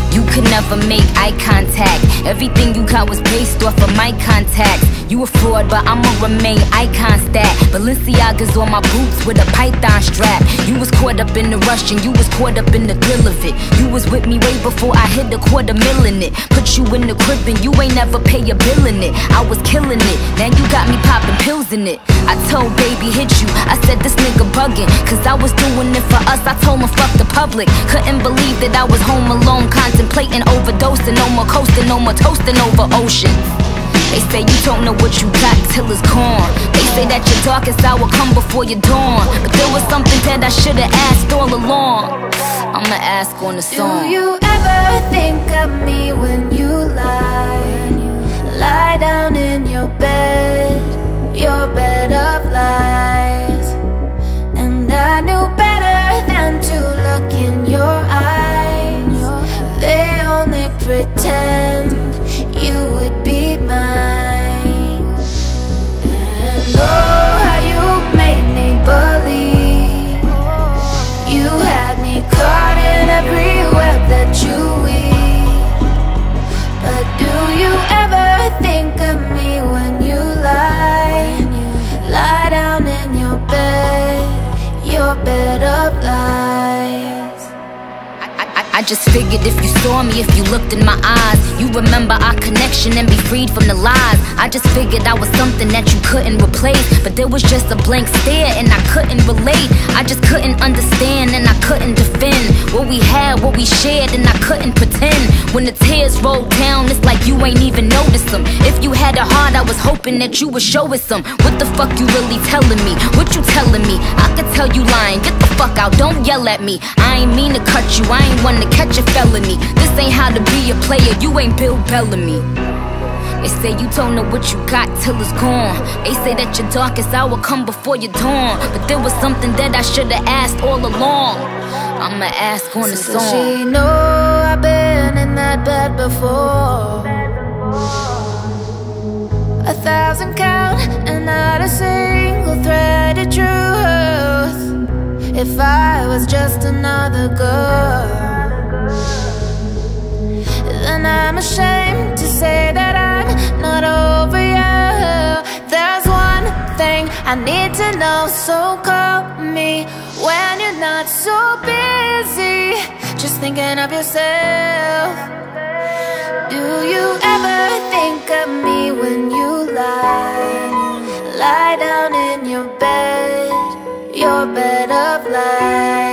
You could never make eye contact. Everything you got was based off of my contacts. You a fraud, but I'ma remain icon stat. Balenciaga's on my boots with a python strap. You was caught up in the rush and you was caught up in the thrill of it. You was with me way before I hit the $250,000 in it. Put you in the crib and you ain't never pay a bill in it. I was killing it, now you got me popping pills in it. I told baby hit you, I said this nigga bugging, cause I was doing it for us. I told him fuck the public. Couldn't believe that I was home alone, contemplating overdosing. No more coasting, no more toasting over ocean. They say you don't know what you got till it's gone. They say that your darkest hour come before your dawn. But there was something that I should've asked all along. I'ma ask on the song. Do you ever think of me when you lie down in your bed of lies? And I knew better than to look in your eyes. They only pretend you would be mine. And oh, how you made me believe. You had me caught in every web that you weave. But do you ever think of me when you lie down in your bed of lies? I just figured if you saw me, if you looked in my eyes, you remember our connection and be freed from the lies. I just figured I was something that you couldn't replace, but there was just a blank stare and I couldn't relate. I just couldn't understand and I couldn't defend what we had, what we shared, and I couldn't pretend. When the tears rolled down, it's like you ain't even noticed them. If you had a heart, I was hoping that you would show us some. What the fuck you really telling me? What you telling me? I could tell you lying. Get the fuck out, don't yell at me. I ain't mean to cut you, I ain't one to catch a felony. This ain't how to be a player, you ain't Bill Bellamy. They say you don't know what you got till it's gone. They say that your darkest hour come before your dawn. But there was something that I should've asked all along. I'ma ask on the song. Does she know I've been in that bed before? 1,000 count and not a single thread of truth. If I was just another girl, then I'm ashamed to say that I'm not over you. There's one thing I need to know, so call me when you're not so busy, just thinking of yourself. Do you ever think of me when you lie down in your bed of lies?